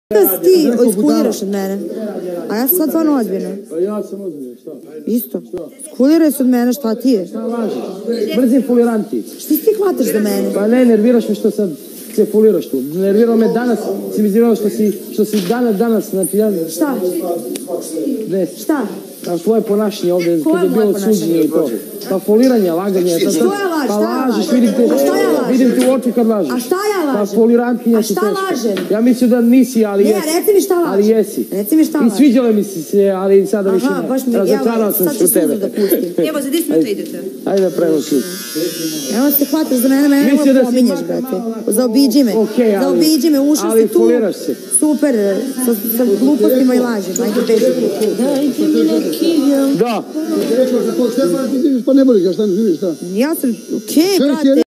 Da ti iskuliraš od mene. A ja sam sad stvarno ozbiljno. Pa ja sam ozbiljno, šta? Isto. Iskuliraj se od mene, šta ti je? Šta lažiš? Brzi fuliranti. Šta ti hvataš za mene? Pa ne, nerviraš me što sad se fuliraš tu. Nervirao me danas, si mi izvirao što si danas, znači ja... Šta? Ne. Šta? Kao tvoje ponašanje ovdje, Koje kad je bilo moje suđenje i to. Pa foliranje, laganje. Što ja lažem? Pa Šta ja lažiš, lažem? vidim te u oči kad lažiš. A šta ja lažem? Pa folirantkinja si A šta teška. lažem? Ja mislim da nisi, ali jesi. Ne, reci mi šta lažem. Ali jesi. Reci mi šta lažem. I sviđala mi si se, ali sada više ne. Aha, baš mi, Razočarao sam sad se ću u tebe. suzu da pustim. Evo, za 10 minuta idete. Ajde da pravimo ključ. Evo se hvataš za mene Mislio da ne si pominješ, brate. Zaobiđi me. Okej, ali- Zaobiđi me, ušao ali si tu. foliraš se. Super, sa glupostima i lažima. Ajde, beži. Da. Rekao za to Stefan, ti živiš, pa ne boli ga, šta ne živiš, šta? Ja sam, okej, brate.